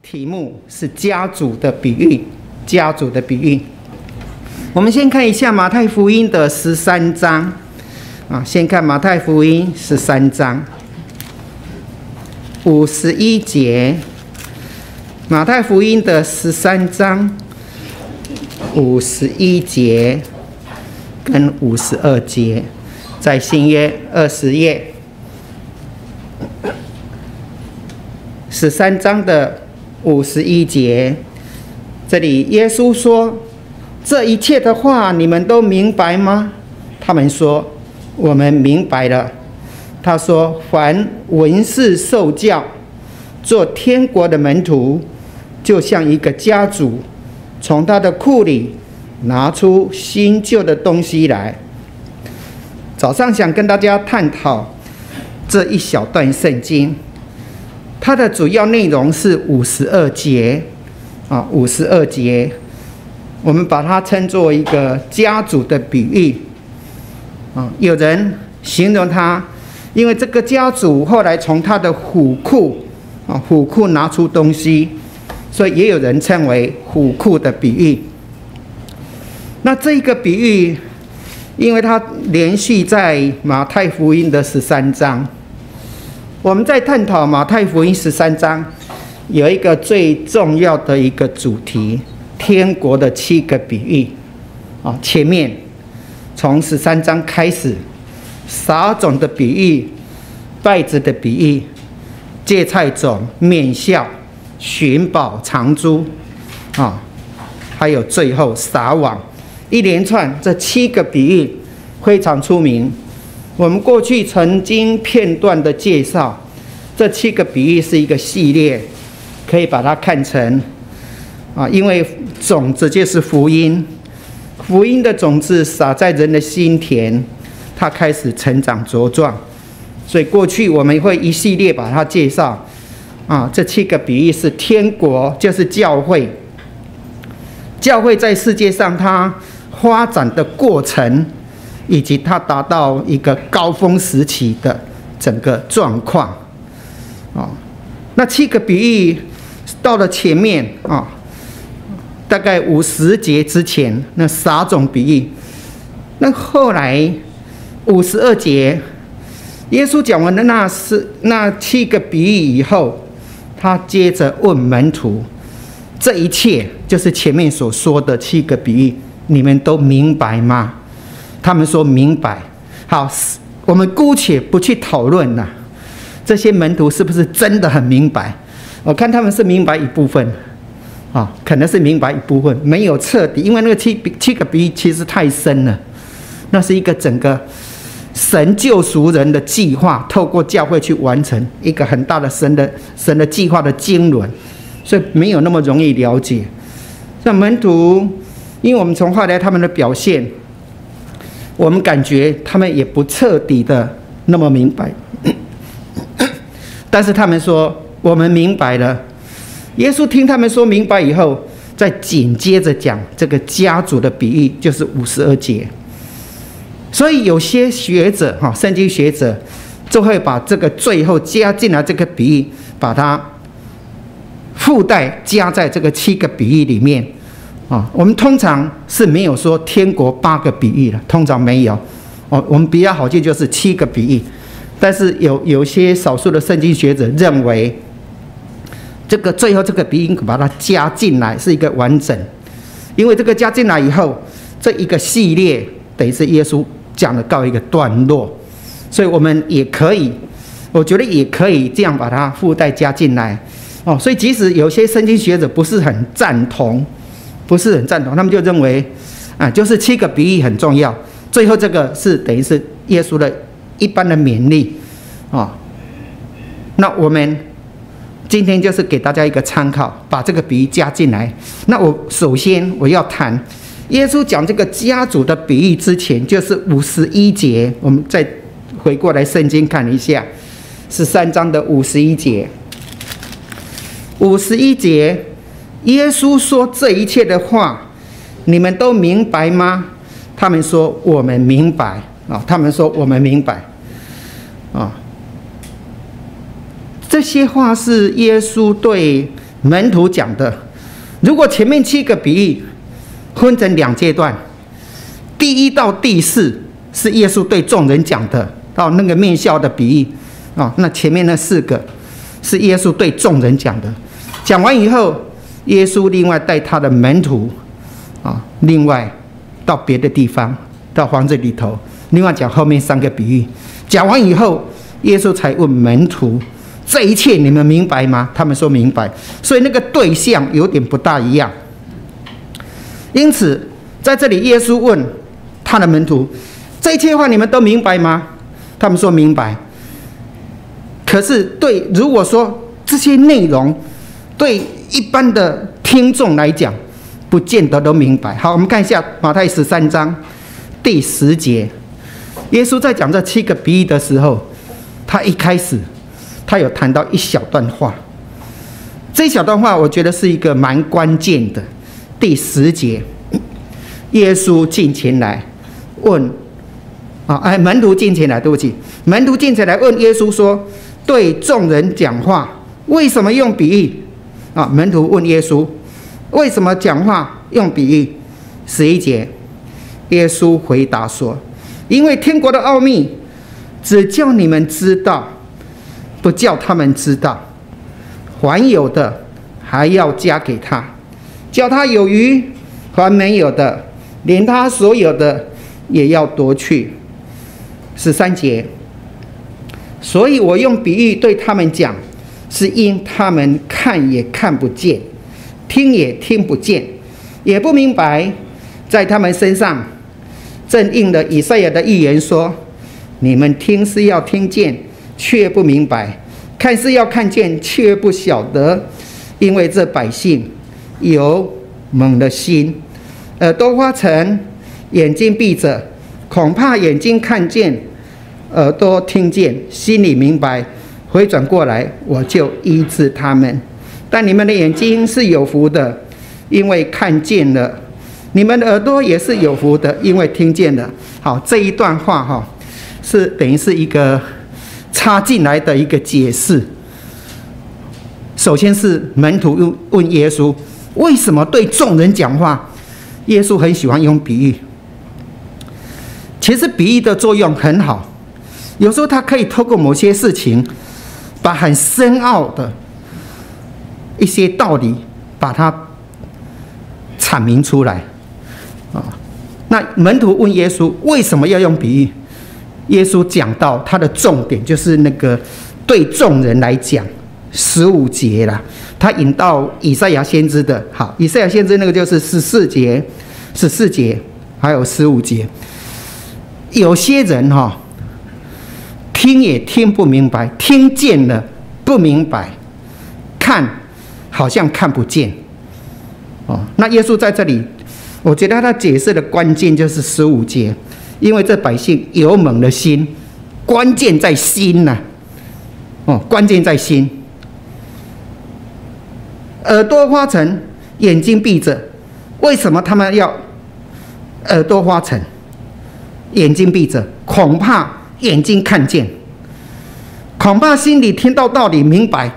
题目是家族的比喻，家族的比喻。我们先看一下马太福音的13章先看马太福音13章51节，马太福音的13章51节跟52节，在新约20页13章的51节，这里耶稣说：“这一切的话你们都明白吗？”他们说：“我们明白了。”他说：“凡文士受教，做天国的门徒，就像一个家主，从他的库里拿出新旧的东西来。”早上想跟大家探讨这一小段圣经，它的主要内容是52节52节，我们把它称作一个家族的比喻有人形容它，因为这个家族后来从他的虎库拿出东西，所以也有人称为虎库的比喻。那这个比喻，因为它连续在马太福音的13章，我们在探讨马太福音13章有一个最重要的一个主题，天国的7个比喻前面从13章开始，撒种的比喻、稗子的比喻、芥菜种、面笑、寻宝藏珠还有最后撒网，一连串这7个比喻非常出名。我们过去曾经片段的介绍，这7个比喻是一个系列，可以把它看成因为种子就是福音，福音的种子撒在人的心田，它开始成长茁壮。所以过去我们会一系列把它介绍这7个比喻是天国，就是教会，教会在世界上它发展的过程，以及它达到一个高峰时期的整个状况那7个比喻到了前面大概50节之前，那撒种比喻，那后来52节，耶稣讲完了那7个比喻以后，他接着问门徒：这一切就是前面所说的7个比喻，你们都明白吗？他们说明白。好，我们姑且不去讨论这些门徒是不是真的很明白。我看他们是明白一部分可能是明白一部分，没有彻底，因为那个7个比喻其实太深了，那是一个整个神救赎人的计划，透过教会去完成一个很大的神的计划的经纶，所以没有那么容易了解。像门徒，因为我们从后来他们的表现，我们感觉他们也不彻底的那么明白但是他们说我们明白了。耶稣听他们说明白以后，再紧接着讲这个家族的比喻，就是52节。所以有些学者圣经学者就会把这个最后加进来这个比喻，把它附带加在这个7个比喻里面我们通常是没有说天国8个比喻的，通常没有我们比较好记就是7个比喻。但是有些少数的圣经学者认为，这个最后这个比喻把它加进来是一个完整，因为这个加进来以后，这一个系列等于是耶稣讲的告一个段落，所以我们也可以，我觉得也可以这样把它附带加进来所以即使有些圣经学者不是很赞同，他们就认为就是7个比喻很重要，最后这个是等于是耶稣的一般的勉励那我们今天就是给大家一个参考，把这个比喻加进来。那首先我要谈耶稣讲这个家族的比喻之前，就是51节，我们再回过来圣经看一下13章的51节。51节，耶稣说：“这一切的话，你们都明白吗？”他们说：“我们明白。”他们说：“我们明白。”这些话是耶稣对门徒讲的。如果前面7个比喻分成2阶段，第1到第4是耶稣对众人讲的，到那个面笑的比喻那前面那4个是耶稣对众人讲的。讲完以后，耶稣另外带他的门徒另外到别的地方，到房子里头，另外讲后面3个比喻。讲完以后，耶稣才问门徒：这一切你们明白吗？他们说明白。所以那个对象有点不大一样。因此在这里耶稣问他的门徒：这一切话你们都明白吗？他们说明白。可是如果说这些内容对一般的听众来讲，不见得都明白。好，我们看一下马太13章第10节，耶稣在讲这7个比喻的时候，他一开始他有谈到一小段话，这一小段话我觉得是一个蛮关键的。第10节，耶稣进前来问门徒进前来，对不起，门徒进前来问耶稣说：对众人讲话为什么用比喻？门徒问耶稣为什么讲话用比喻？11节，耶稣回答说：因为天国的奥秘只叫你们知道，不叫他们知道。还有的还要加给他，叫他有余；还没有的，连他所有的也要夺去。13节，所以我用比喻对他们讲，是因他们看也看不见，听也听不见，也不明白。在他们身上正应了以赛亚的预言说：你们听是要听见，却不明白；看是要看见，却不晓得。因为这百姓有蒙了心，耳朵发沉，眼睛闭着，恐怕眼睛看见，耳朵听见，心里明白，回转过来，我就医治他们。但你们的眼睛是有福的，因为看见了；你们的耳朵也是有福的，因为听见了。好，这一段话是等于是一个插进来的一个解释。首先是门徒问耶稣为什么对众人讲话，耶稣很喜欢用比喻。其实比喻的作用很好，有时候他可以透过某些事情，把很深奥的一些道理把它阐明出来。那门徒问耶稣为什么要用比喻，耶稣讲到他的重点就是那个对众人来讲15节啦，他引到以赛亚先知的。好，以赛亚先知那个就是14节还有15节。有些人听也听不明白，听见了不明白，看好像看不见。那耶稣在这里，我觉得他解释的关键就是15节，因为这百姓有蒙了心，关键在心呐。关键在心。耳朵发沉，眼睛闭着。为什么他们要耳朵发沉，眼睛闭着？恐怕眼睛看见，恐怕心里听到道理明白，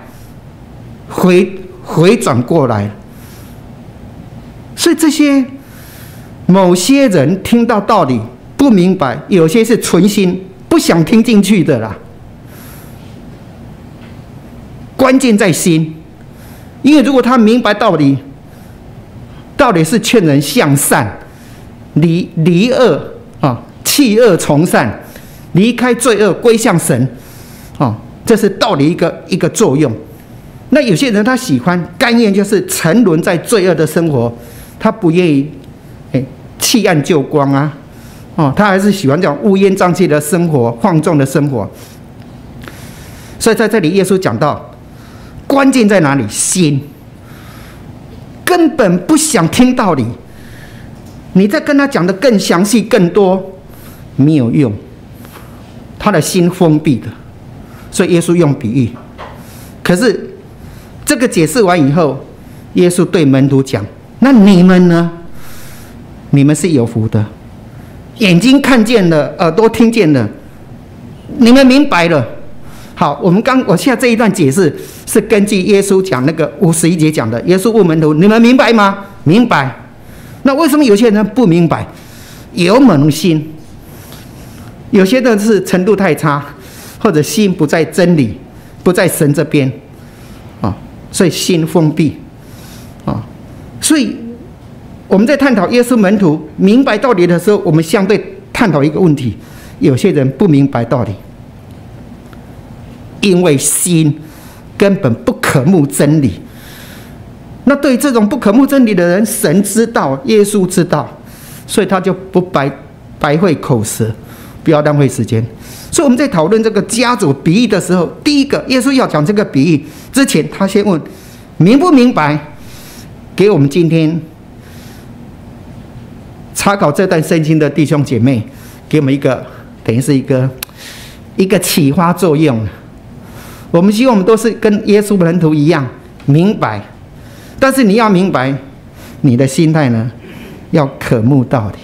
回转过来。所以这些某些人听到道理不明白，有些是存心不想听进去的啦。关键在心。因为如果他明白道理，道理是劝人向善，离恶弃恶从善，离开罪恶归向神，这是道理一个作用。那有些人他喜欢甘愿就是沉沦在罪恶的生活，他不愿意弃暗就光啊，他还是喜欢这种乌烟瘴气的生活，放纵的生活。所以在这里耶稣讲到，关键在哪里？心。根本不想听道理，你再跟他讲的更详细更多没有用，他的心封闭的。所以耶稣用比喻。可是这个解释完以后，耶稣对门徒讲：那你们呢？你们是有福的，眼睛看见了，耳朵听见了，你们明白了。 好，我现在这一段解释是根据耶稣讲那个51节讲的。耶稣问门徒：“你们明白吗？”明白。那为什么有些人不明白？有蒙心，有些人是程度太差，或者心不在真理，不在神这边啊，所以心封闭啊。所以我们在探讨耶稣门徒明白道理的时候，我们相对探讨一个问题：有些人不明白道理。因为心根本不渴慕真理，那对于这种不渴慕真理的人，神知道，耶稣知道，所以他就不白费口舌，不要浪费时间。所以我们在讨论这个家族比喻的时候，第一个，耶稣要讲这个比喻之前，他先问明不明白，给我们今天查考这段圣经的弟兄姐妹，给我们一个等于是一个启发作用。我们希望我们都是跟耶稣门徒一样明白，但是你要明白，你的心态呢，要渴慕道理。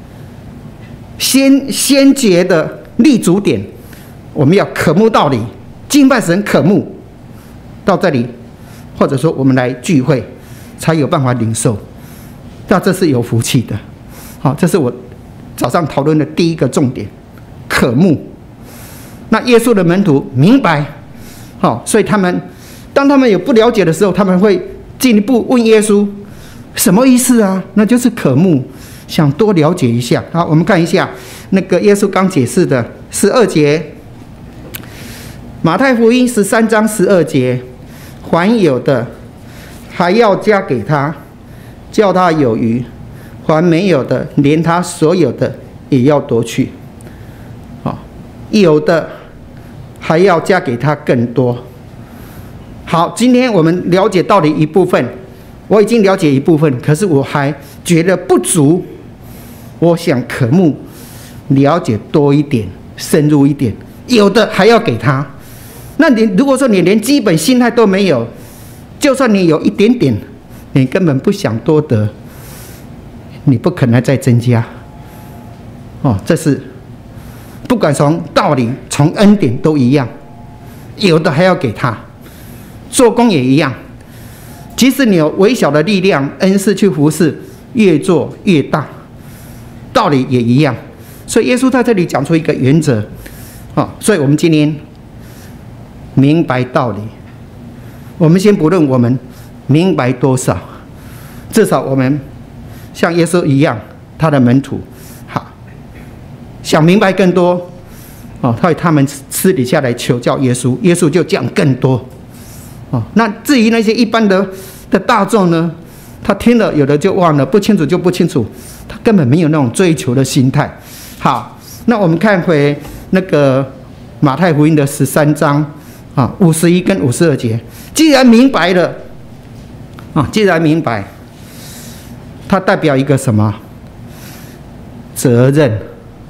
先决的立足点，我们要渴慕道理，敬拜神渴慕到这里，或者说我们来聚会，才有办法领受。那这是有福气的。好，这是我早上讨论的第一个重点，渴慕。那耶稣的门徒明白。好，所以当他们有不了解的时候，他们会进一步问耶稣什么意思啊？那就是渴慕，想多了解一下。好，我们看一下那个耶稣刚解释的12节，马太福音13章12节，还有的还要加给他，叫他有余；还没有的，连他所有的也要夺去。好，有的还要加给他更多。好，今天我们了解道理一部分，我已经了解一部分，可是我还觉得不足，我想渴慕了解多一点，深入一点。有的还要给他，那你如果说你连基本心态都没有，就算你有一点点，你根本不想多得，你不可能再增加。这是不管从道理、从恩典都一样，有的还要给他。做工也一样，即使你有微小的力量、恩赐去服侍，越做越大。道理也一样，所以耶稣在这里讲出一个原则。所以我们今天明白道理，我们先不论我们明白多少，至少我们像耶稣一样，他的门徒。想明白更多，他们私底下来求教耶稣，耶稣就讲更多。那至于那些一般的大众呢，他听了有的就忘了，不清楚就不清楚，他根本没有那种追求的心态。好，那我们看回那个马太福音的13章51跟52节，既然明白了，既然明白，它代表一个什么？责任。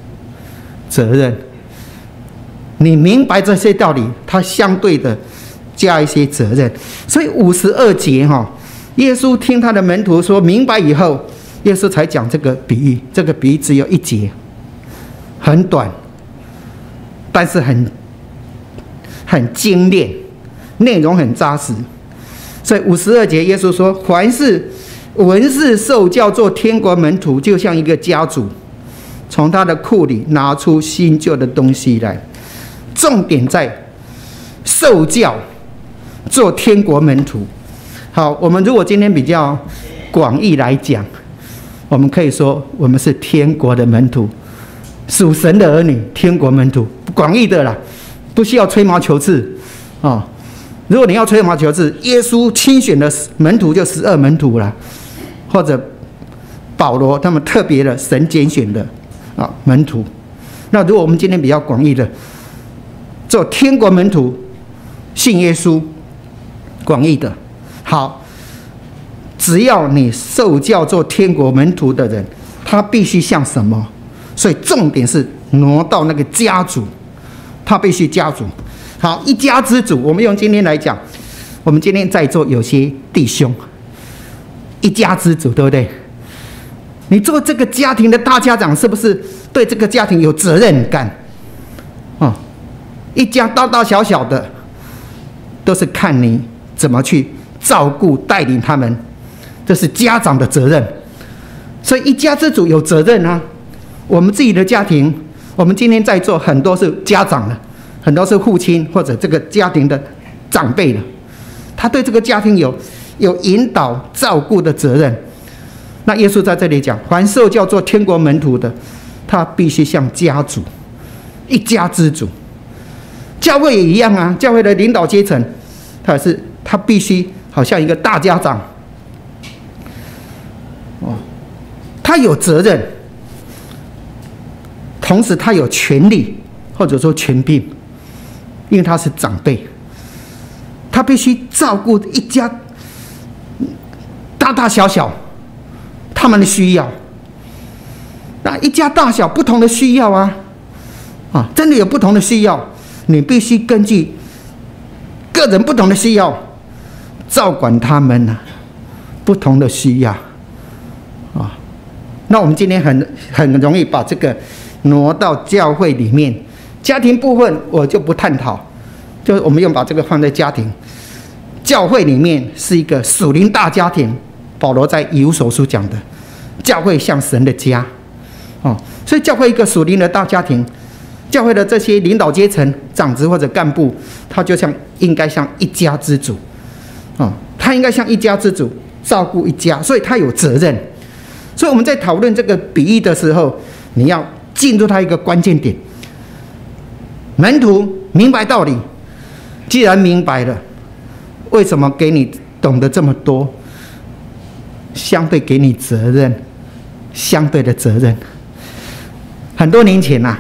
你明白这些道理，它相对的加一些责任。所以52节耶稣听他的门徒说明白以后，耶稣才讲这个比喻。这个比喻只有1节，很短，但是很精炼，内容很扎实。所以52节耶稣说，凡是文士受教做天国门徒，就像一个家主从他的库里拿出新旧的东西来。重点在受教做天国门徒。好，我们如果今天比较广义来讲，我们可以说我们是天国的门徒，属神的儿女，天国门徒，广义的啦，不需要吹毛求疵如果你要吹毛求疵，耶稣亲选的门徒就12门徒啦，或者保罗他们特别的神拣选的门徒。那如果我们今天比较广义的，做天国门徒，信耶稣，广义的。好，只要你受教做天国门徒的人，他必须像什么？所以重点是挪到那个家族，他必须家族。好，一家之主，我们用今天来讲，我们今天在座有些弟兄，一家之主，对不对？你做这个家庭的大家长，是不是对这个家庭有责任感？ 一家大大小小的，都是看你怎么去照顾带领他们，这是家长的责任。所以一家之主有责任啊。我们自己的家庭，我们今天在座很多是家长了，很多是父亲或者这个家庭的长辈了，他对这个家庭有引导照顾的责任。那耶稣在这里讲，凡受叫做天国门徒的，他必须像家主，一家之主。教会也一样啊，教会的领导阶层，他必须好像一个大家长，他有责任，同时他有权利或者说权柄，因为他是长辈，他必须照顾一家大大小小他们的需要。那一家大小不同的需要啊，真的有不同的需要，你必须根据个人不同的需要照管他们不同的需要那我们今天很容易把这个挪到教会里面，家庭部分我就不探讨，就是我们用把这个放在家庭。教会里面是一个属灵大家庭，保罗在以弗所书讲的，教会像神的家所以教会一个属灵的大家庭，教会的这些领导阶层、长子或者干部，他就应该像一家之主他应该像一家之主照顾一家，所以他有责任。所以我们在讨论这个比喻的时候，你要进入它一个关键点。门徒明白道理，既然明白了，为什么给你懂得这么多？相对给你责任，相对的责任。很多年前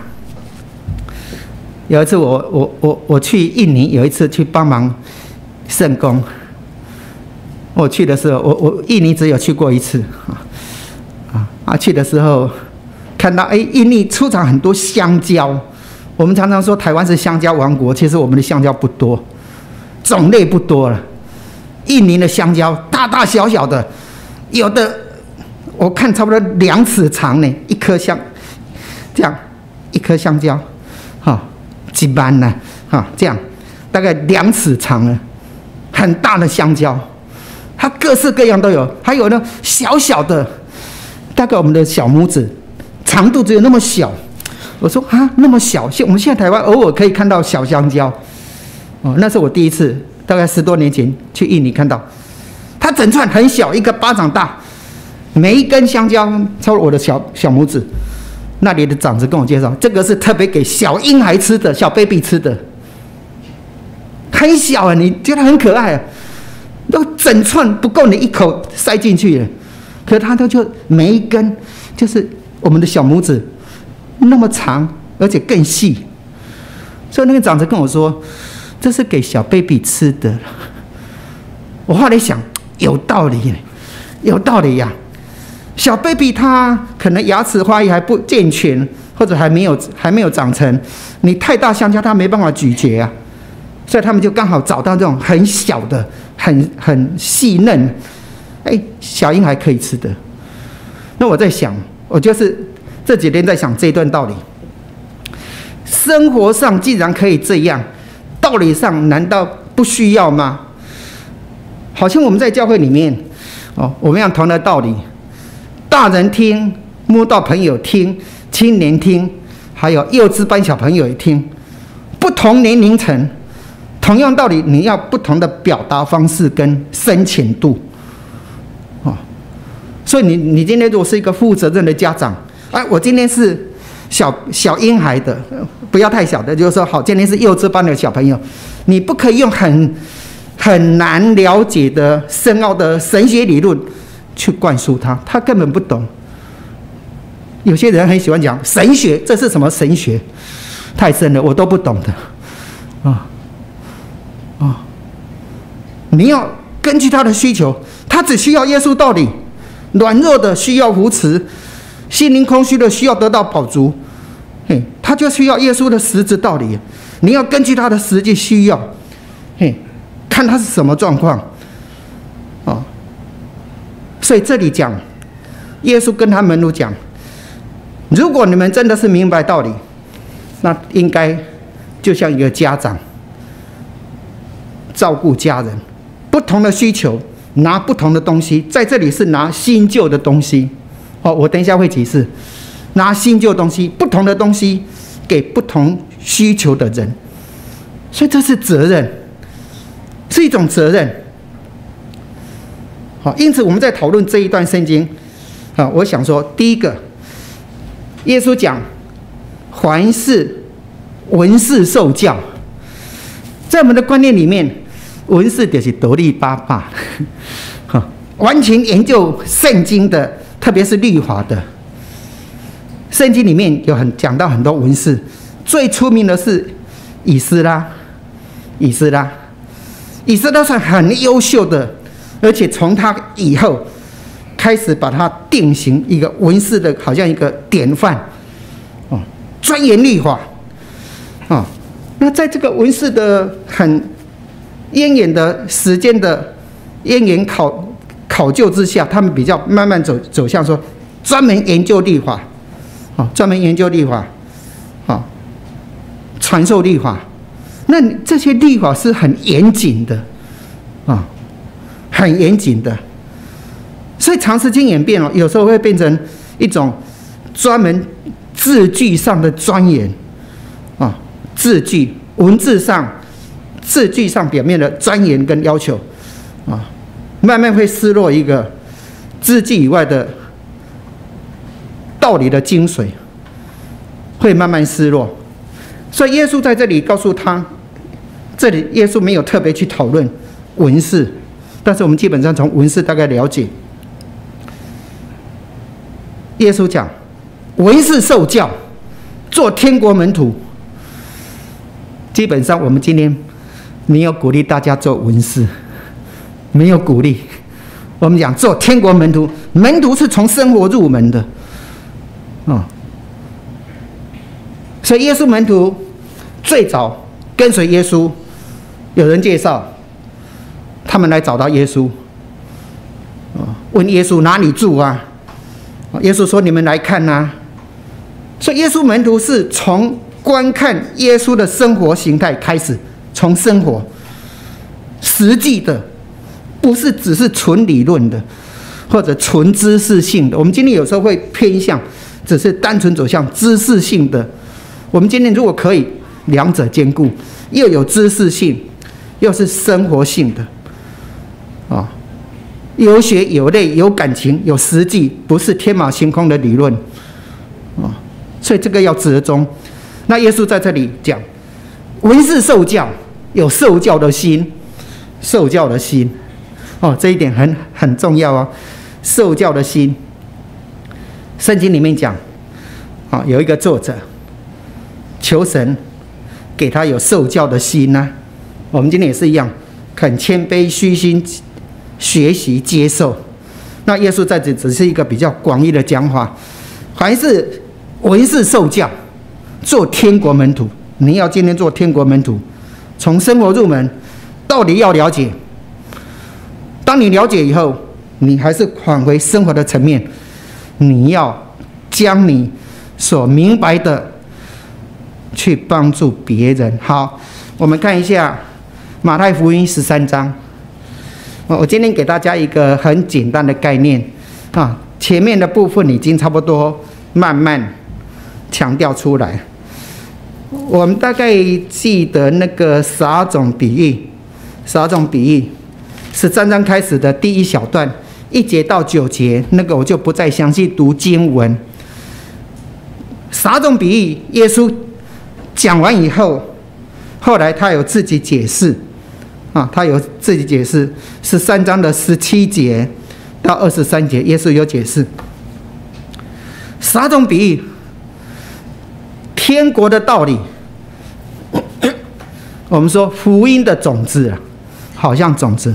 有一次我去印尼，有一次去帮忙圣工。我去的时候，我印尼只有去过一次去的时候看到印尼出产很多香蕉。我们常常说台湾是香蕉王国，其实我们的香蕉不多，种类不多了。印尼的香蕉大大小小的，有的我看差不多2尺长呢，一颗这样一颗香蕉几般呢这样大概2尺长了，很大的香蕉，它各式各样都有，还有呢小小的。大概我们的小拇指长度只有那么小，我说那么小，我们现在台湾偶尔可以看到小香蕉那是我第一次，大概10多年前去印尼看到，它整串很小，一个巴掌大，每一根香蕉超过我的小拇指。那里的长子跟我介绍，这个是特别给小婴孩吃的，小 baby 吃的，很小你觉得很可爱都整串不够你一口塞进去了。可它就每一根就是我们的小拇指那么长，而且更细。所以那个长子跟我说，这是给小 baby 吃的。我后来想，有道理，有道理呀。小 baby 他可能牙齿发育还不健全，或者还没有长成，你太大香蕉他没办法咀嚼所以他们就刚好找到这种很小的、很细嫩。小婴孩可以吃的。那我在想，我就是这几天在想这一段道理。生活上既然可以这样，道理上难道不需要吗？好像我们在教会里面我们有同的道理，大人听，慕道朋友听，青年听，还有幼稚班小朋友也听，不同年龄层，同样道理，你要不同的表达方式跟深浅度。所以你今天如果是一个负责任的家长，我今天是小婴孩的，不要太小的，就是说好，今天是幼稚班的小朋友，你不可以用很难了解的深奥的神学理论去灌输他，他根本不懂。有些人很喜欢讲神学，这是什么神学？太深了，我都不懂的。你要根据他的需求，他只需要耶稣道理。软弱的需要扶持，心灵空虚的需要得到饱足，他就需要耶稣的实质道理。你要根据他的实际需要，看他是什么状况所以这里讲，耶稣跟他门徒讲，如果你们真的是明白道理，那应该就像一个家长照顾家人，不同的需求拿不同的东西，在这里是拿新旧的东西。我等一下会解释，拿新旧东西，不同的东西给不同需求的人，所以这是责任，是一种责任。好，因此我们在讨论这一段圣经，我想说，第一个，耶稣讲，凡是文士受教，在我们的观念里面，文士就是得力爸爸，完全研究圣经的，特别是律法的。圣经里面有讲到很多文士，最出名的是以斯拉。以斯拉是很优秀的，而且从他以后开始把他定型一个文士的，好像一个典范，钻研律法。那在这个文士的很渊源的时间的渊源考究之下，他们比较慢慢走向说专门研究律法，专门研究律法，传授律法。那这些律法是很严谨的，很严谨的，所以长时间演变有时候会变成一种专门字句上的钻研，字句文字上字句上表面的钻研跟要求，慢慢会失落一个字句以外的道理的精髓，会慢慢失落。所以耶稣在这里告诉他，这里耶稣没有特别去讨论文士，但是我们基本上从文士大概了解，耶稣讲文士受教，做天国门徒。基本上我们今天没有鼓励大家做文士，没有鼓励。我们讲做天国门徒，门徒是从生活入门的，所以耶稣门徒最早跟随耶稣，有人介绍，他们来找到耶稣，问耶稣哪里住啊？耶稣说：“你们来看啊。”所以耶稣门徒是从观看耶稣的生活形态开始，从生活实际的，不是只是纯理论的或者纯知识性的。我们今天有时候会偏向只是单纯走向知识性的。我们今天如果可以两者兼顾，又有知识性，又是生活性的，有血有泪有感情有实际，不是天马行空的理论，所以这个要折中。那耶稣在这里讲，文士受教，有受教的心，受教的心，这一点很重要哦，受教的心。圣经里面讲，有一个作者求神给他有受教的心呢，我们今天也是一样，肯谦卑虚心学习接受。那耶稣在这只是一个比较广义的讲法，凡是文士受教，做天国门徒。你要今天做天国门徒，从生活入门，道理要了解。当你了解以后，你还是返回生活的层面，你要将你所明白的去帮助别人。好，我们看一下马太福音13章。我今天给大家一个很简单的概念前面的部分已经差不多慢慢强调出来。我们大概记得那个撒种比喻，13章开始的第一小段1节到9节，那个我就不再详细读经文。撒种比喻，耶稣讲完以后，后来他有自己解释他有自己解释。13章的17节到23节，耶稣有解释撒种比喻，天国的道理。我们说福音的种子好像种子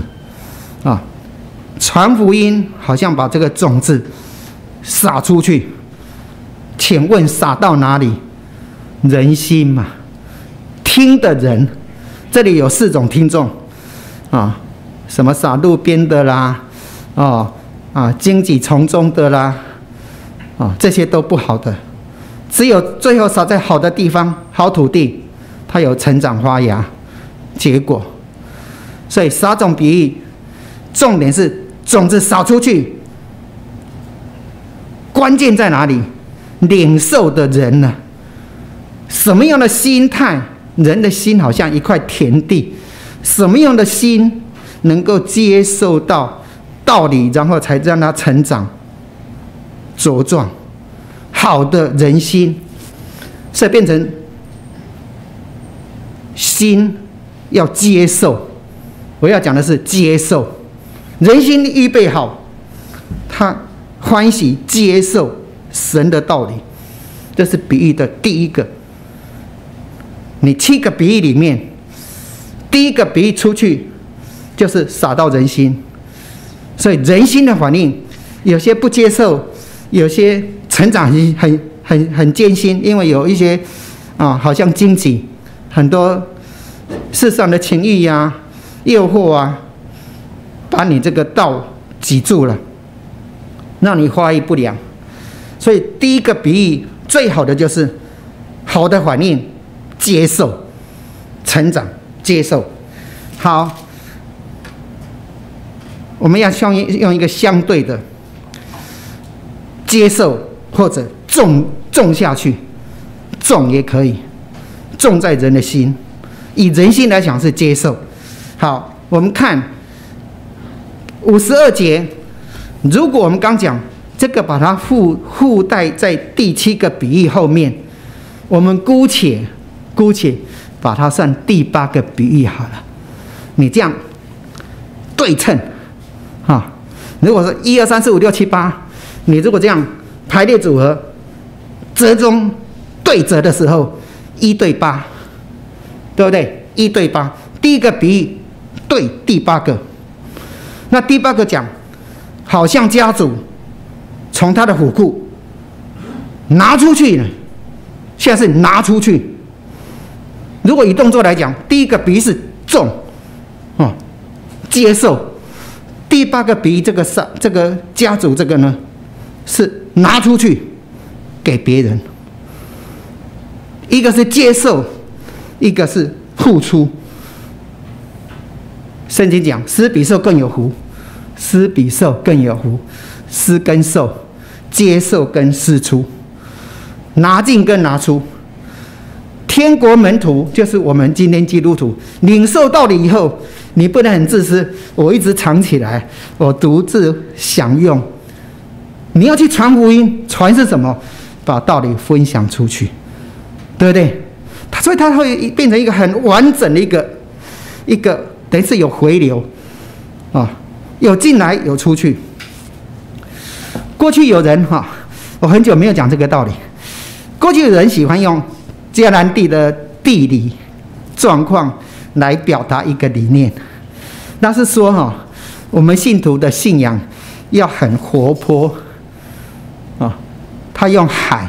传福音好像把这个种子撒出去，请问撒到哪里？人心嘛。听的人，这里有4种听众什么撒路边的啦，荆棘丛中的啦，这些都不好的。只有最后撒在好的地方、好土地， 它有成长发芽、结果。所以撒种比喻，重点是种子撒出去，关键在哪里？领受的人呢？什么样的心态？人的心好像一块田地，什么样的心能够接受到道理，然后才让它成长茁壮？好的人心，所以变成心要接受。我要讲的是接受，人心预备好，他欢喜接受神的道理，这是比喻的第一个。你7个比喻里面，第一个比喻出去就是撒到人心，所以人心的反应，有些不接受，有些成长很艰辛，因为有一些好像荆棘，很多世上的情欲啊、诱惑啊，把你这个道挤住了，让你发育不良。所以第一个比喻最好的就是好的反应，接受、成长、接受。好，我们要用一个相对的接受，或者种下去，种也可以，种在人的心。以人心来讲是接受。好，我们看52节，如果我们刚讲这个，把它附带在第7个比喻后面，我们姑且把它算第8个比喻好了。你这样对称如果说1、2、3、4、5、6、7、8，你如果这样排列组合，折中对折的时候，1对8，对不对？1对8，第一个比喻对第8个。那第8个讲，好像家主从他的府库拿出去了，现在是拿出去。如果以动作来讲，第一个比喻是种，接受；第8个比喻这个家主这个呢，是拿出去给别人。一个是接受，一个是付出。圣经讲，施比受更有福，施比受更有福，施跟受，接受跟施出，拿进跟拿出。天国门徒就是我们今天基督徒，领受道理以后，你不能很自私，我一直藏起来，我独自享用。你要去传福音，传是什么？把道理分享出去，对不对？所以它会变成一个很完整的一个等于是有回流有进来有出去。过去有人我很久没有讲这个道理。过去有人喜欢用迦南地的地理状况来表达一个理念，那是说我们信徒的信仰要很活泼他用海，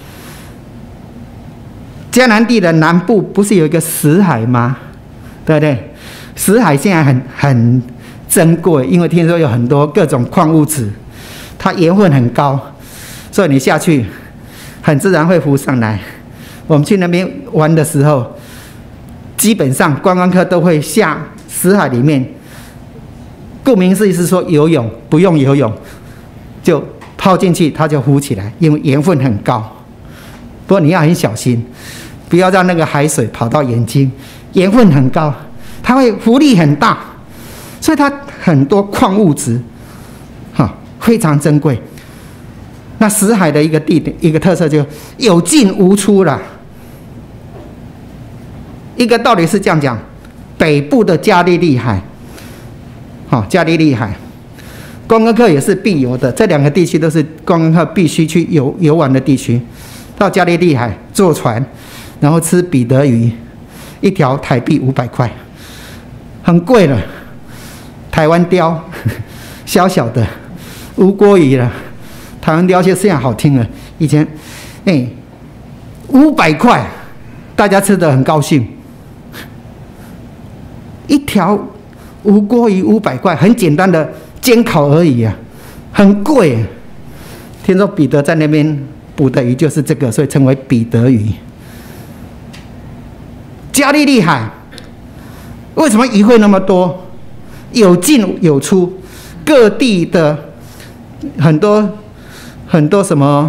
迦南地的南部不是有一个死海吗？对不对？死海现在很珍贵，因为听说有很多各种矿物质，它盐分很高，所以你下去很自然会浮上来。我们去那边玩的时候，基本上观光客都会下死海里面。顾名思义是说游泳，不用游泳就泡进去，它就浮起来，因为盐分很高。不过你要很小心，不要让那个海水跑到眼睛，盐分很高，它会浮力很大，所以它很多矿物质非常珍贵。那死海的一个特色就有进无出了。一个道理是这样讲，北部的加利利海，加利利海，观光客也是必游的，这2个地区都是观光客必须去游玩的地区。到加利利海坐船，然后吃彼得鱼，一条台币500块，很贵了。台湾鲷，小小的无锅鱼了。台湾鲷就现在好听了，以前500块，大家吃得很高兴。一条无锅鱼500块，很简单的煎烤而已很贵。听说彼得在那边捕的鱼就是这个，所以称为彼得鱼。 加利利海为什么鱼会那么多？有进有出，各地的很多什么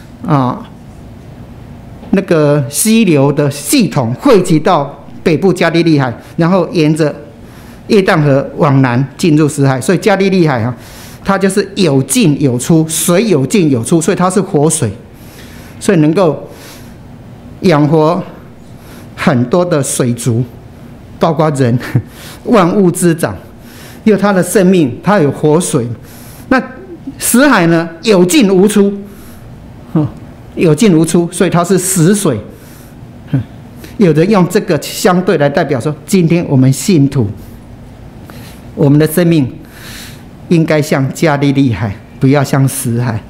那个溪流的系统汇集到北部加利利海，然后沿着约旦河往南进入死海。所以加利利海它就是有进有出，水有进有出，所以它是活水，所以能够养活很多的水族，包括人，万物之长。因为它的生命，它有活水。那死海呢，有进无出，有进无出，所以它是死水。有人用这个相对来代表说，今天我们信徒，我们的生命应该像加利利海，不要像死海。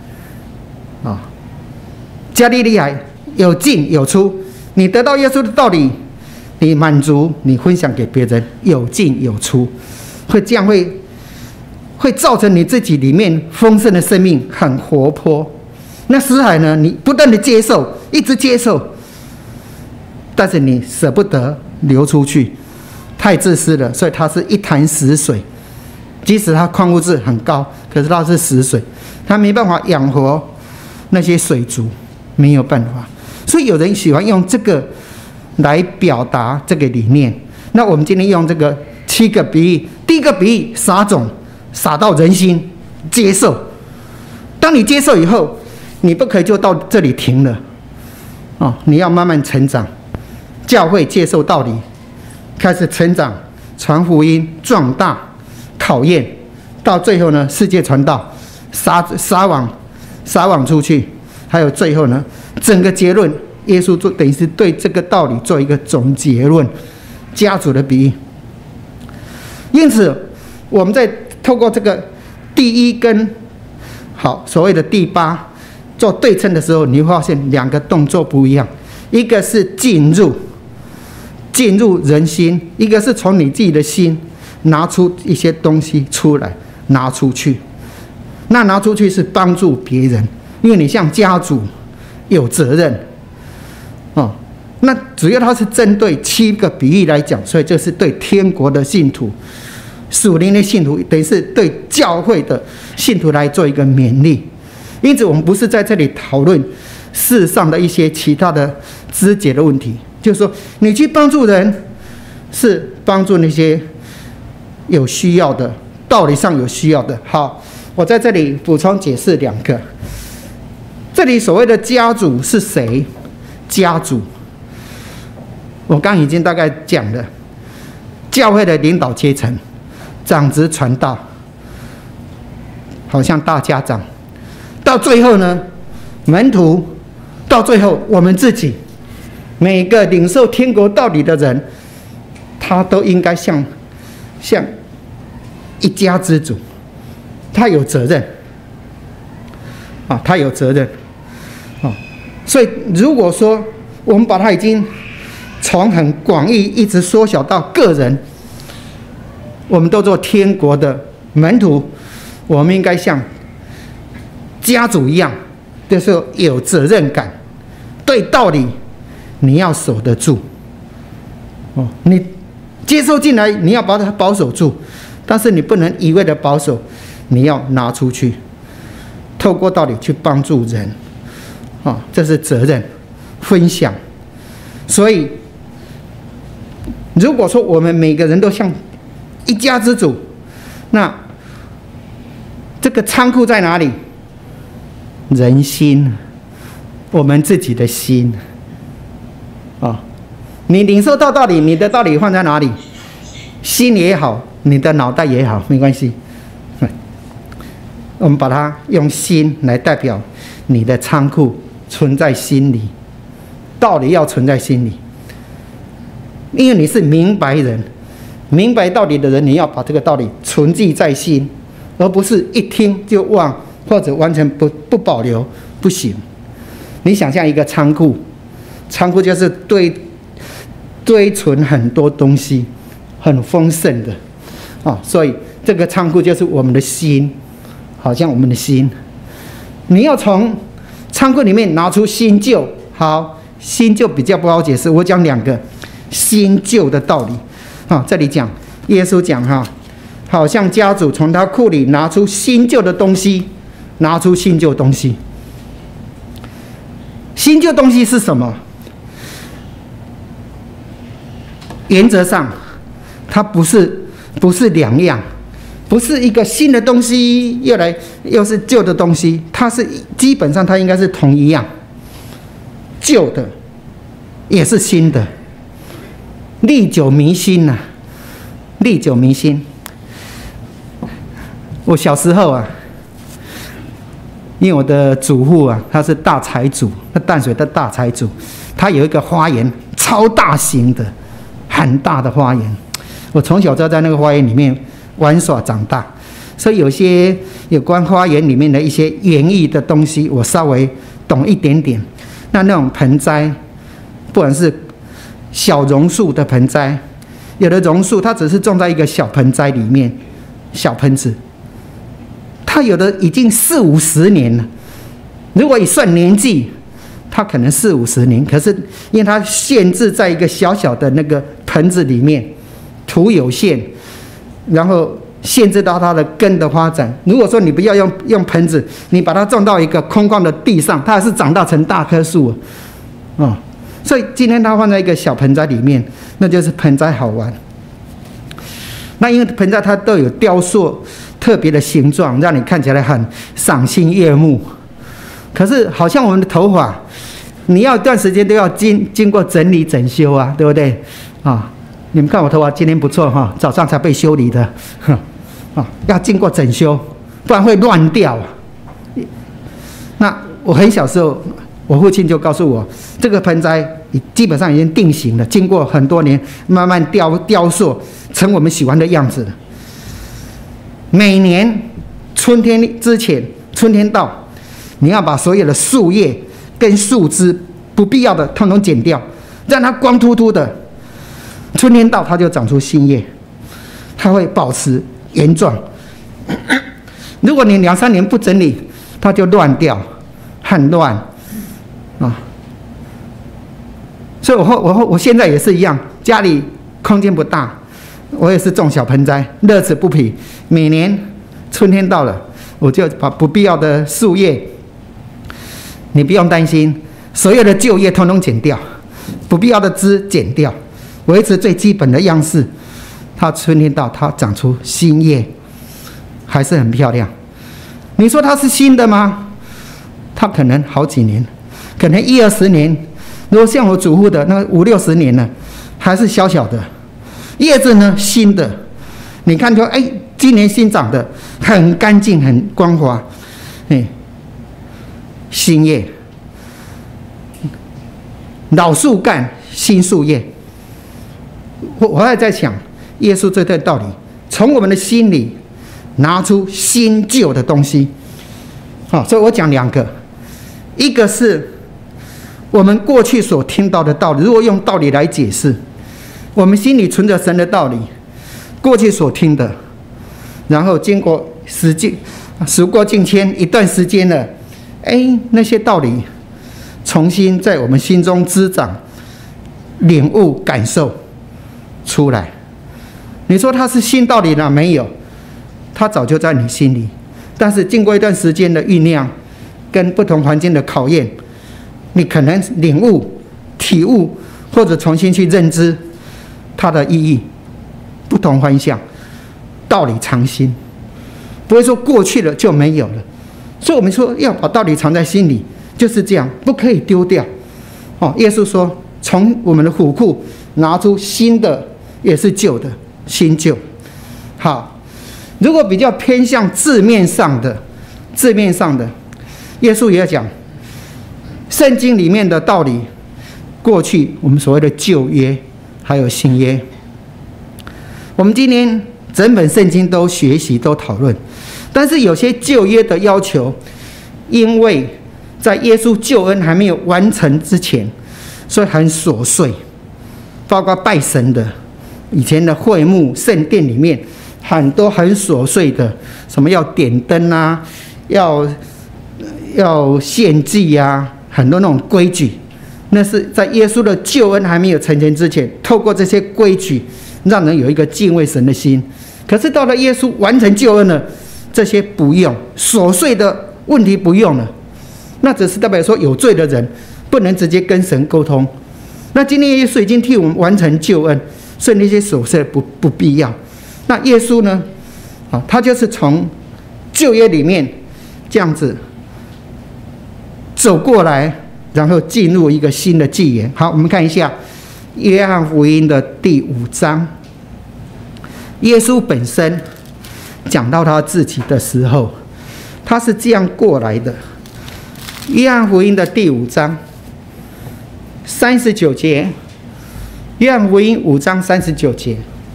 加利利海有进有出，你得到耶稣的道理，你满足，你分享给别人，有进有出。这样会造成你自己里面丰盛的生命很活泼。那死海呢？你不断的接受，一直接受，但是你舍不得流出去，太自私了，所以它是一潭死水。即使它矿物质很高，可是它是死水，它没办法养活那些水族，没有办法。所以有人喜欢用这个来表达这个理念。那我们今天用这个7个比喻。第一个比喻，撒种，撒到人心，接受。当你接受以后，你不可以就到这里停了，你要慢慢成长。教会接受道理，开始成长，传福音，壮大，考验，到最后呢，世界传道，撒网出去，还有最后呢，整个结论，耶稣等于是对这个道理做一个总结论，家族的比喻。因此，我们在透过这个第1跟所谓的第8做对称的时候，你会发现2个动作不一样，一个是进入人心，一个是从你自己的心拿出一些东西出来，拿出去。那拿出去是帮助别人，因为你像家族有责任。那主要它是针对7个比喻来讲，所以这是对天国的信徒、属灵的信徒，等于是对教会的信徒来做一个勉励。因此，我们不是在这里讨论世上的一些其他的枝节的问题，就是说，你去帮助人，是帮助那些有需要的，道理上有需要的。好，我在这里补充解释2个。这里所谓的家族是谁？家族。我刚已经大概讲了，教会的领导阶层，长子传道，好像大家长，到最后呢，门徒，到最后我们自己，每个领受天国道理的人，他都应该像一家之主，他有责任，他有责任，所以如果说我们把他已经从很广义一直缩小到个人，我们都做天国的门徒，我们应该像家族一样，就是有责任感，对道理你要守得住。你接受进来，你要把它保守住，但是你不能一味的保守，你要拿出去，透过道理去帮助人，这是责任分享。所以如果说我们每个人都像一家之主，那这个仓库在哪里？人心，我们自己的心。你领受到道理，你的道理放在哪里？心也好，你的脑袋也好，没关系。我们把它用心来代表你的仓库，存在心里，道理要存在心里。因为你是明白人，明白道理的人，你要把这个道理存记在心，而不是一听就忘，或者完全不保留，不行。你想象一个仓库，仓库就是堆存很多东西，很丰盛的所以这个仓库就是我们的心，好像我们的心，你要从仓库里面拿出新旧。好，新旧比较不好解释，我讲2个。 新旧的道理。这里讲耶稣讲好像家主从他库里拿出新旧的东西，拿出新旧东西。新旧东西是什么？原则上，它不是两样，不是一个新的东西又是旧的东西，它是基本上它应该是同一样，旧的也是新的，历久弥新呐，历久弥新。我小时候因为我的祖父他是大财主，那淡水的大财主，他有一个花园，超大型的，很大的花园。我从小就在那个花园里面玩耍长大，所以有些有关花园里面的一些园艺的东西，我稍微懂一点点。那种盆栽，不管是小榕树的盆栽，有的榕树它只是种在一个小盆栽里面，小盆子。它有的已经40-50年了，如果一算年纪，它可能40-50年。可是因为它限制在一个小小的那个盆子里面，土有限，然后限制到它的根的发展。如果说你不要用盆子，你把它种到一个空旷的地上，它还是长大成大棵树所以今天它放在一个小盆栽里面，那就是盆栽好玩。那因为盆栽它都有雕塑特别的形状，让你看起来很赏心悦目。可是好像我们的头发，你要一段时间都要经过整理整修对不对你们看我头发今天不错早上才被修理的要经过整修，不然会乱掉那我很小时候，我父亲就告诉我，这个盆栽基本上已经定型了，经过很多年慢慢雕塑成我们喜欢的样子了。每年春天之前，春天到，你要把所有的树叶跟树枝不必要的统统剪掉，让它光秃秃的。春天到，它就长出新叶，它会保持原状。如果你2-3年不整理，它就乱掉，很乱所以我现在也是一样，家里空间不大，我也是种小盆栽，乐此不疲。每年春天到了，我就把不必要的树叶，你不用担心，所有的旧叶统统剪掉，不必要的枝剪掉，维持最基本的样式。它春天到，它长出新叶，还是很漂亮。你说它是新的吗？它可能好几年，可能10-20年。如果像我祖父的那50-60年了，还是小小的叶子呢，新的。你看说，今年新长的，很干净，很光滑，新叶。老树干，新树叶。我还在想，耶稣这段道理，从我们的心里拿出新旧的东西。所以我讲2个，一个是我们过去所听到的道理，如果用道理来解释，我们心里存着神的道理，过去所听的，然后经过时过境迁一段时间了，那些道理重新在我们心中滋长、领悟、感受出来。你说它是新道理呢？没有，它早就在你心里，但是经过一段时间的酝酿，跟不同环境的考验，你可能领悟、体悟，或者重新去认知它的意义，不同方向，道理藏心，不会说过去了就没有了。所以我们说要把道理藏在心里，就是这样，不可以丢掉。耶稣说，从我们的虎库拿出新的，也是旧的，新旧。好，如果比较偏向字面上的，耶稣也要讲。圣经里面的道理，过去我们所谓的旧约，还有新约，我们今天整本圣经都学习、都讨论。但是有些旧约的要求，因为在耶稣救恩还没有完成之前，所以很琐碎，包括拜神的，以前的会幕、圣殿里面很多很琐碎的，什么要点灯要献祭很多那种规矩那是在耶稣的救恩还没有成全之前，透过这些规矩，让人有一个敬畏神的心。可是到了耶稣完成救恩了，这些不用，琐碎的问题不用了。那只是代表说有罪的人不能直接跟神沟通。那今天耶稣已经替我们完成救恩，所以那些琐碎不必要。那耶稣呢？他就是从旧约里面这样子走过来，然后进入一个新的纪元。好，我们看一下约翰福音的第5章。耶稣本身讲到他自己的时候，他是这样过来的。约翰福音的第5章39节，约翰福音5章39节，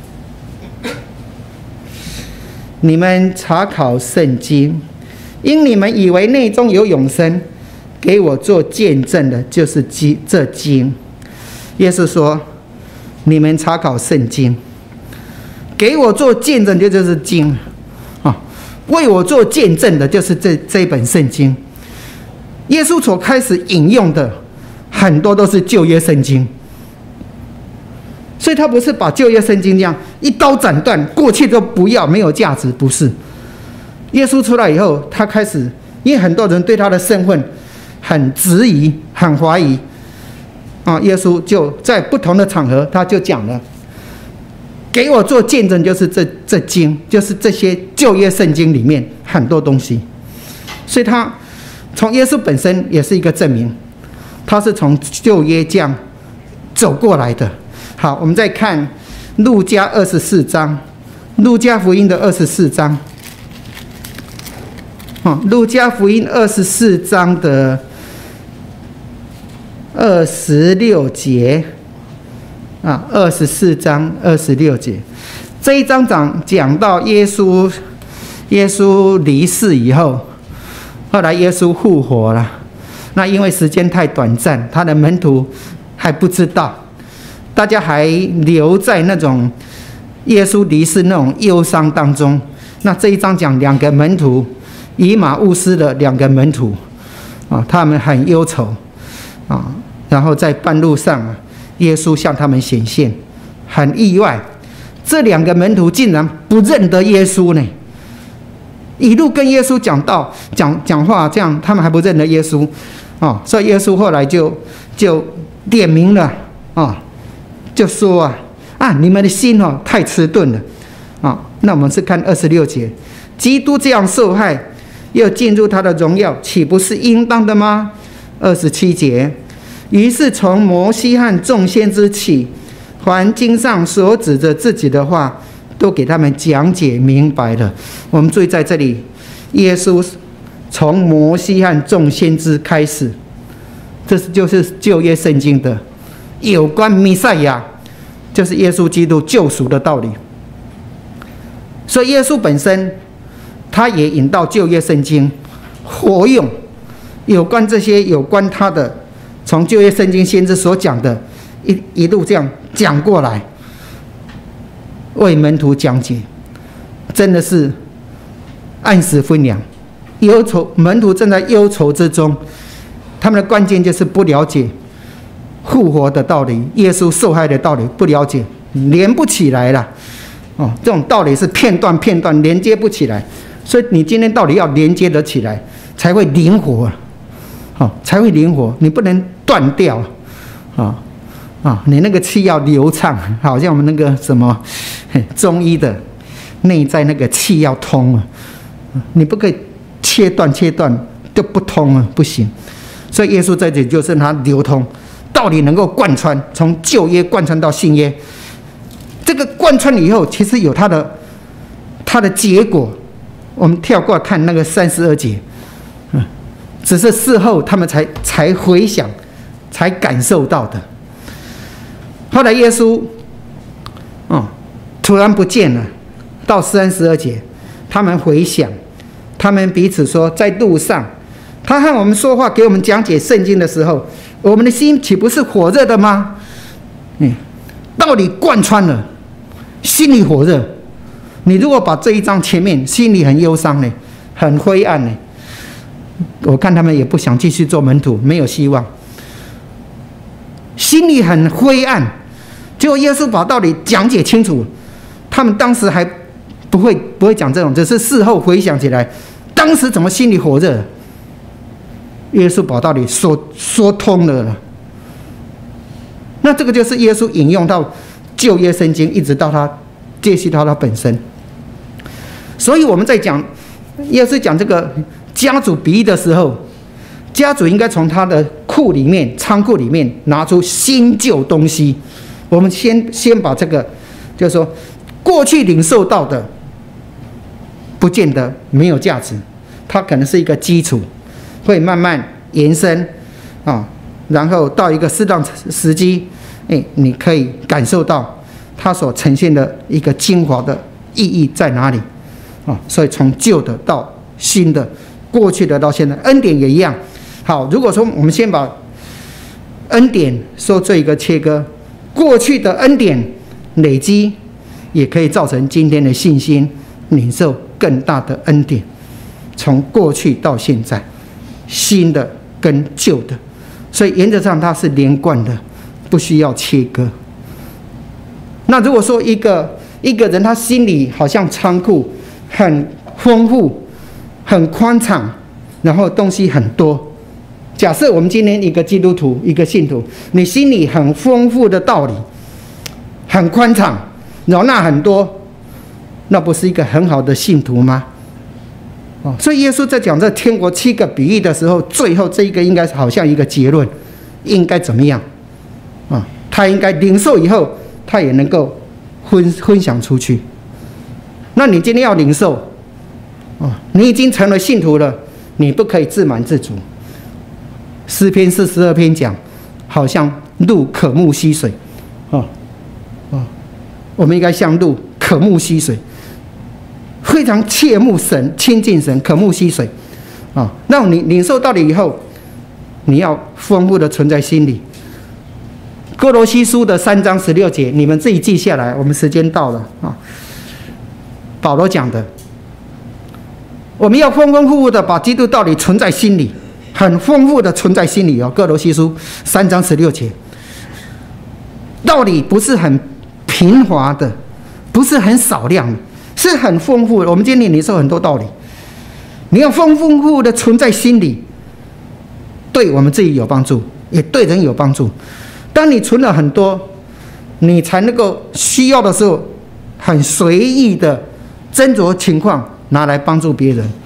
你们查考圣经，因你们以为内中有永生，给我做见证的就是这经。耶稣说，你们查考圣经，给我做见证的就是经啊，为我做见证的就是这本圣经。耶稣所开始引用的很多都是旧约圣经，所以他不是把旧约圣经这样一刀斩断，过去都不要，没有价值，不是。耶稣出来以后，他开始，因为很多人对他的身份很质疑、很怀疑啊，耶稣就在不同的场合，他就讲了，给我做见证，就是这经，就是这些旧约圣经里面很多东西。所以他从耶稣本身也是一个证明，他是从旧约这样走过来的。好，我们再看路加24章，路加福音的24章。路加福音24章的26节啊，24章26节，这一章讲到耶稣离世以后，后来耶稣复活了。那因为时间太短暂，他的门徒还不知道，大家还留在那种耶稣离世那种忧伤当中。那这一章讲2个门徒，以马忤斯的2个门徒啊，他们很忧愁啊。然后在半路上，耶稣向他们显现，很意外，这2个门徒竟然不认得耶稣呢。一路跟耶稣讲话，这样他们还不认得耶稣啊，所以耶稣后来就点名了啊，就说你们的心太迟钝了啊。那我们是看26节，基督这样受害，又进入他的荣耀，岂不是应当的吗？27节，于是从摩西和众先知起，凡经上所指着自己的话，都给他们讲解明白了。我们注意在这里，耶稣从摩西和众先知开始，这就是旧约圣经的有关弥赛亚，就是耶稣基督救赎的道理。所以耶稣本身他也引到旧约圣经，活用有关这些有关他的，从旧约圣经先知所讲的一路这样讲过来，为门徒讲解，真的是按时分粮。忧愁，门徒正在忧愁之中，他们的关键就是不了解复活的道理，耶稣受害的道理不了解，连不起来了。这种道理是片段连接不起来，所以你今天道理要连接得起来，才会灵活才会灵活，你不能断掉你那个气要流畅，好像我们那个什么中医的内在那个气要通你不可以切断就不通不行。所以耶稣在这里就是他流通，道理能够贯穿，从旧约贯穿到新约。这个贯穿以后，其实有它的结果。我们跳过来看那个32节，只是事后他们才回想，才感受到的。后来耶稣突然不见了，到32节，他们回想，他们彼此说，在路上他和我们说话，给我们讲解圣经的时候，我们的心岂不是火热的吗？道理贯穿了，心里火热。你如果把这一章前面心里很忧伤呢，很灰暗呢，我看他们也不想继续做门徒，没有希望。 心里很灰暗。结果耶稣把道理讲解清楚，他们当时还不会讲这种，只是事后回想起来，当时怎么心里火热？耶稣把道理说通了。那这个就是耶稣引用到旧约圣经，一直到他接续到他本身。所以我们在讲耶稣讲这个家主比喻的时候，家主应该从他的库里面、仓库里面拿出新旧东西。我们先把这个，就是说过去领受到的，不见得没有价值，它可能是一个基础，会慢慢延伸啊，然后到一个适当时机，你可以感受到它所呈现的一个精华的意义在哪里啊？所以从旧的到新的，过去的到现在，恩典也一样。好，如果说我们先把恩典说这一个切割，过去的恩典累积，也可以造成今天的信心，领受更大的恩典。从过去到现在，新的跟旧的，所以原则上它是连贯的，不需要切割。那如果说一个人他心里好像仓库很丰富、很宽敞，然后东西很多。假设我们今天一个基督徒、一个信徒，你心里很丰富的道理，很宽敞，容纳很多，那不是一个很好的信徒吗？所以耶稣在讲这天国7个比喻的时候，最后这一个应该好像一个结论，应该怎么样？他应该领受以后，他也能够分享出去。那你今天要领受，你已经成了信徒了，你不可以自满自足。诗篇42篇讲，好像鹿渴慕溪水，我们应该像鹿渴慕溪水，非常切慕神、亲近神、渴慕溪水那你领受道理以后，你要丰富的存在心里。哥罗西书的3章16节，你们自己记下来。我们时间到了保罗讲的，我们要丰丰富富的把基督道理存在心里。很丰富的存在心里哥罗西书3章16节，道理不是很平滑的，不是很少量的，是很丰富的。我们今天领受很多道理，你要丰丰富富的存在心里，对我们自己有帮助，也对人有帮助。当你存了很多，你才能够需要的时候，很随意的斟酌情况拿来帮助别人。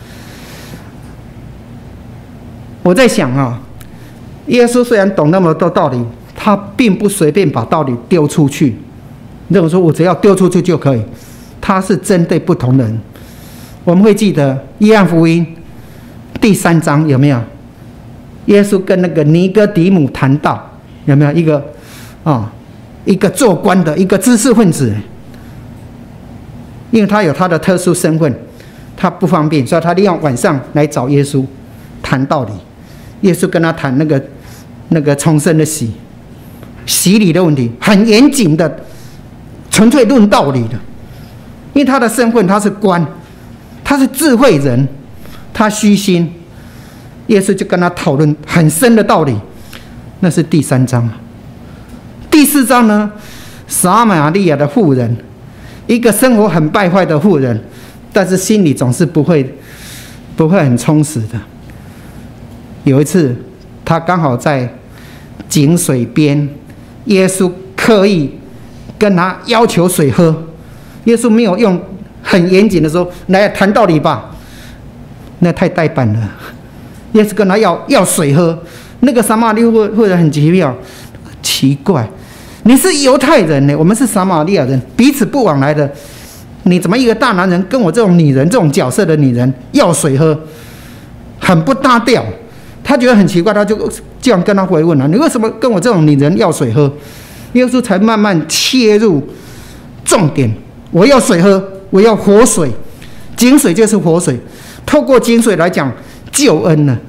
我在想耶稣虽然懂那么多道理，他并不随便把道理丢出去，认为说我只要丢出去就可以。他是针对不同人。我们会记得约翰福音第3章有没有？耶稣跟那个尼哥底母谈道，有没有一个做官的一个知识分子，因为他有他的特殊身份，他不方便，所以他利用晚上来找耶稣谈道理。耶稣跟他谈那个重生的洗礼的问题，很严谨的，纯粹论道理的。因为他的身份，他是官，他是智慧人，他虚心。耶稣就跟他讨论很深的道理，那是第3章。第4章呢，撒玛利亚的妇人，一个生活很败坏的妇人，但是心里总是不会很充实的。有一次，他刚好在井水边，耶稣刻意跟他要求水喝，耶稣没有用很严谨的说来谈道理吧，那太呆板了。耶稣跟他要水喝，那个撒玛利亚妇人很奇怪，你是犹太人呢，我们是撒玛利亚人，彼此不往来的，你怎么一个大男人跟我这种女人、这种角色的女人要水喝，很不搭调。他觉得很奇怪，他就这样跟他回问了：“你为什么跟我这种女人要水喝？”耶稣才慢慢切入重点：我要水喝，我要活水，井水就是活水，透过井水来讲救恩呢。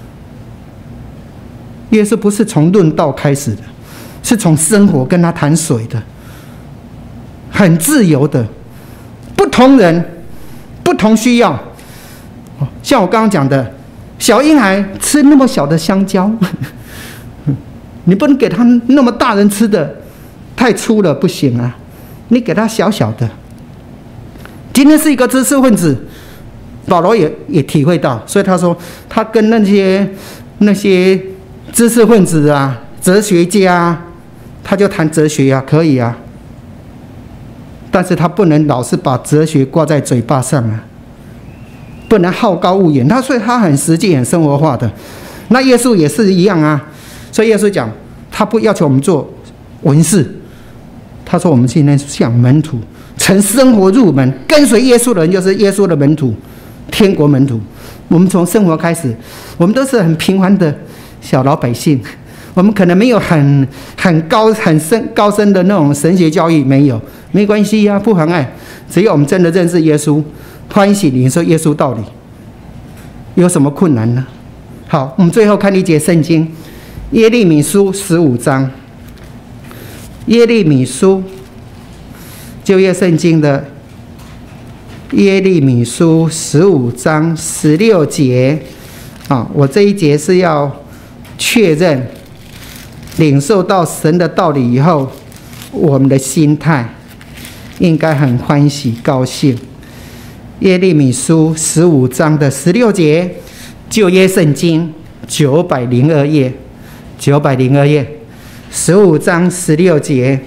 耶稣不是从论道开始的，是从生活跟他谈水的，很自由的，不同人不同需要。像我刚刚讲的。小婴孩吃那么小的香蕉， 你不能给他那么大人吃的，太粗了不行啊，你给他小小的。今天是一个知识分子，保罗也体会到，所以他说他跟那些知识分子啊、哲学家啊，他就谈哲学啊，可以啊，但是他不能老是把哲学挂在嘴巴上啊，不能好高骛远。所以他很实际、很生活化的。那耶稣也是一样啊，所以耶稣讲，他不要求我们做文士，他说我们现在像门徒。从生活入门，跟随耶稣的人就是耶稣的门徒，天国门徒。我们从生活开始，我们都是很平凡的小老百姓，我们可能没有很高深的那种神学教育，没关系啊，不妨碍。只要我们真的认识耶稣，欢喜领受耶稣道理，有什么困难呢？好，我们最后看一节圣经，耶利米书15章，耶利米书。旧约圣经的耶利米书15章16节啊，我这一节是要确认领受到神的道理以后，我们的心态应该很欢喜高兴。耶利米书15章的16节，旧约圣经902页，902页，15章16节。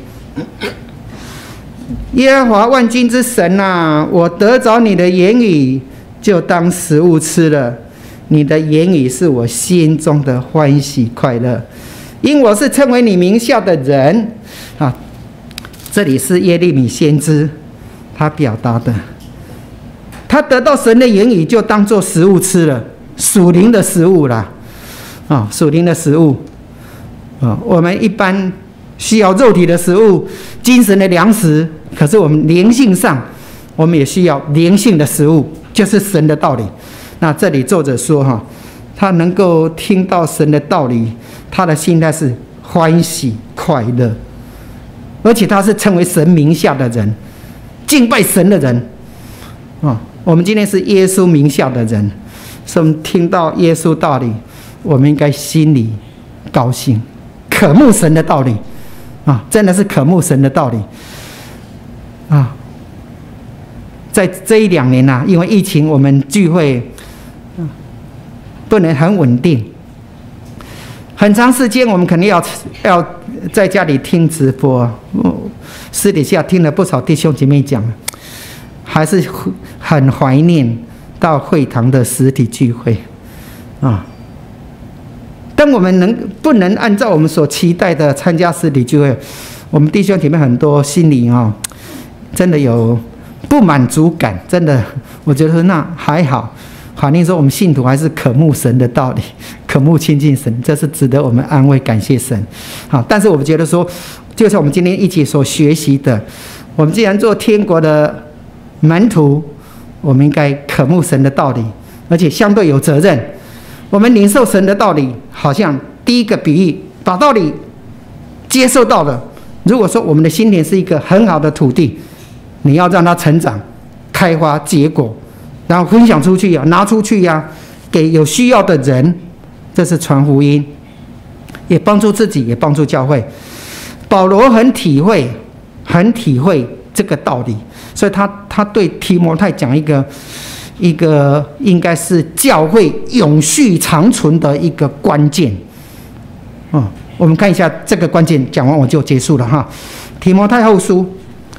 耶和华万军之神啊，我得着你的言语，就当食物吃了。你的言语是我心中的欢喜快乐，因我是称为你名下的人啊。这里是耶利米先知他表达的，他得到神的言语就当作食物吃了，属灵的食物啦，啊，属灵的食物啊，我们一般需要肉体的食物、精神的粮食，可是我们灵性上，我们也需要灵性的食物，就是神的道理。那这里作者说哈，他能够听到神的道理，他的心态是欢喜快乐，而且他是称为神名下的人，敬拜神的人啊。我们今天是耶稣名下的人，所以我们听到耶稣道理，我们应该心里高兴，渴慕神的道理。啊，真的是渴慕神的道理啊！在这1-2年啊，因为疫情，我们聚会不能很稳定，很长时间我们肯定要在家里听直播，私底下听了不少弟兄姐妹讲，还是很怀念到会堂的实体聚会啊。当我们不能按照我们所期待的参加实体聚会，我们弟兄姐妹很多心里真的有不满足感。真的，我觉得那还好，反正说我们信徒还是渴慕神的道理，渴慕亲近神，这是值得我们安慰感谢神。好，但是我们觉得说，就像我们今天一起所学习的，我们既然做天国的门徒，我们应该渴慕神的道理，而且相对有责任。我们领受神的道理，好像第一个比喻，把道理接受到了。如果说我们的心灵是一个很好的土地，你要让它成长、开花、结果，然后分享出去呀，拿出去呀，给有需要的人，这是传福音，也帮助自己，也帮助教会。保罗很体会这个道理，所以他对提摩太讲一个应该是教会永续长存的一个关键。我们看一下这个关键，讲完我就结束了哈。提摩太后书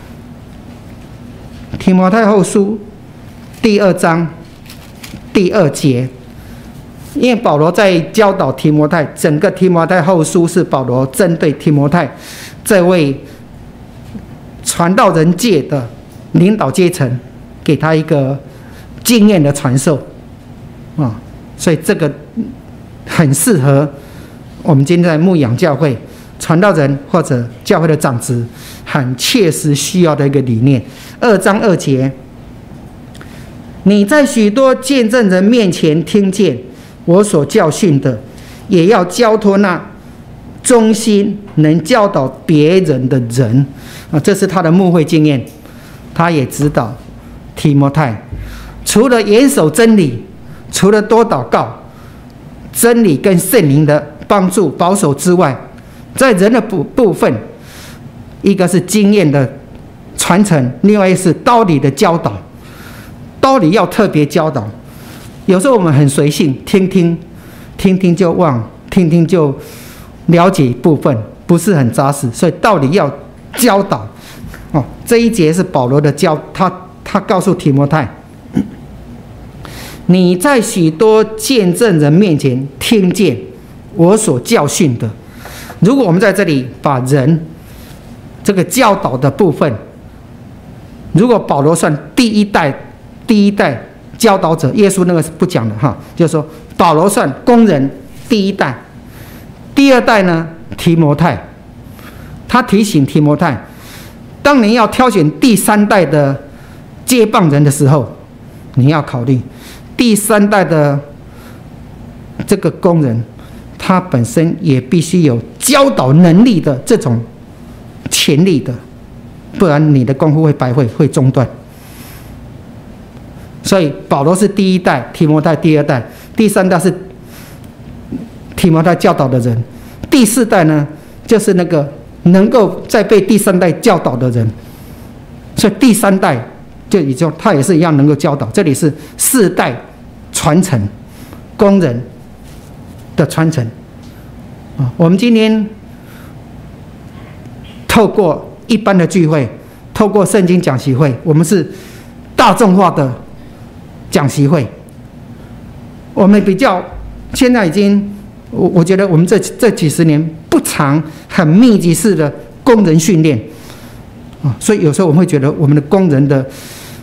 第2章第2节，因为保罗在教导提摩太，整个提摩太后书是保罗针对提摩太这位传道人界的领导阶层，给他一个经验的传授所以这个很适合我们今天在牧养教会传道人或者教会的长子很切实需要的一个理念。2章2节，你在许多见证人面前听见我所教训的，也要交托那忠心能教导别人的人这是他的牧会经验。他也指导提摩太，除了严守真理，除了多祷告，真理跟圣灵的帮助保守之外， 在人的部分，一个是经验的传承，另外一个是道理的教导。道理要特别教导，有时候我们很随性，听听就忘，听听就了解一部分，不是很扎实，所以道理要教导。哦，这一节是保罗的教，他告诉提摩太，你在许多见证人面前听见我所教训的。如果我们在这里把人这个教导的部分，如果保罗算第一代教导者，耶稣那个是不讲的哈，就是说保罗算工人第一代，第二代呢提摩太，他提醒提摩太，当你要挑选第三代的接棒人的时候，你要考虑第三代的这个工人，他本身也必须有教导能力的这种潜力的，不然你的功夫会白费，会中断。所以保罗是第一代，提摩太第二代，第三代是提摩太教导的人，第四代呢就是那个能够再被第三代教导的人。所以第三代就他也是一样能够教导。这里是四代传承，工人的传承。我们今天透过一般的聚会，透过圣经讲习会，我们是大众化的讲习会，我们比较现在已经，我觉得我们这几十年不常很密集式的工人训练啊，所以有时候我们会觉得我们的工人的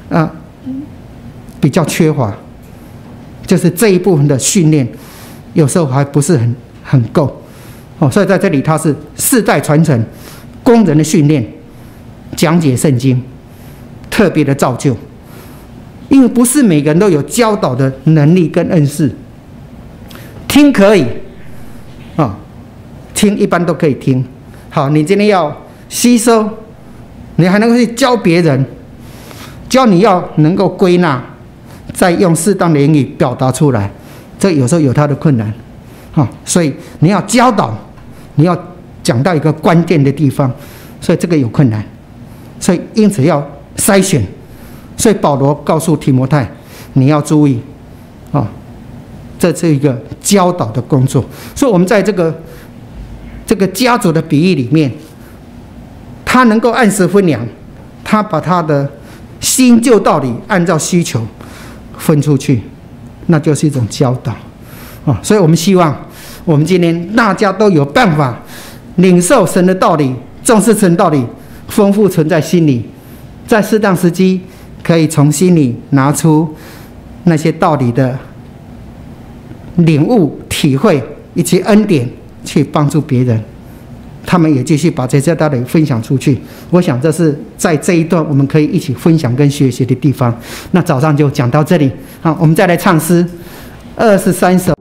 比较缺乏，就是这一部分的训练有时候还不是很够哦，所以在这里它是世代传承，工人的训练，讲解圣经，特别的造就。因为不是每个人都有教导的能力跟恩赐，听可以啊，听一般都可以听。好，你今天要吸收，你还能够去教别人，教你要能够归纳，再用适当的言语表达出来，这有时候有它的困难啊。所以你要教导，你要讲到一个关键的地方，所以这个有困难，所以因此要筛选。所以保罗告诉提摩太，你要注意啊，这是一个教导的工作。所以我们在这个家族的比喻里面，他能够按时分粮，他把他的新旧道理按照需求分出去，那就是一种教导啊。所以我们希望我们今天大家都有办法领受神的道理，重视神道理，丰富存在心里，在适当时机可以从心里拿出那些道理的领悟、体会以及恩典，去帮助别人，他们也继续把这些道理分享出去。我想这是在这一段我们可以一起分享跟学习的地方。那早上就讲到这里，好，我们再来唱诗23首。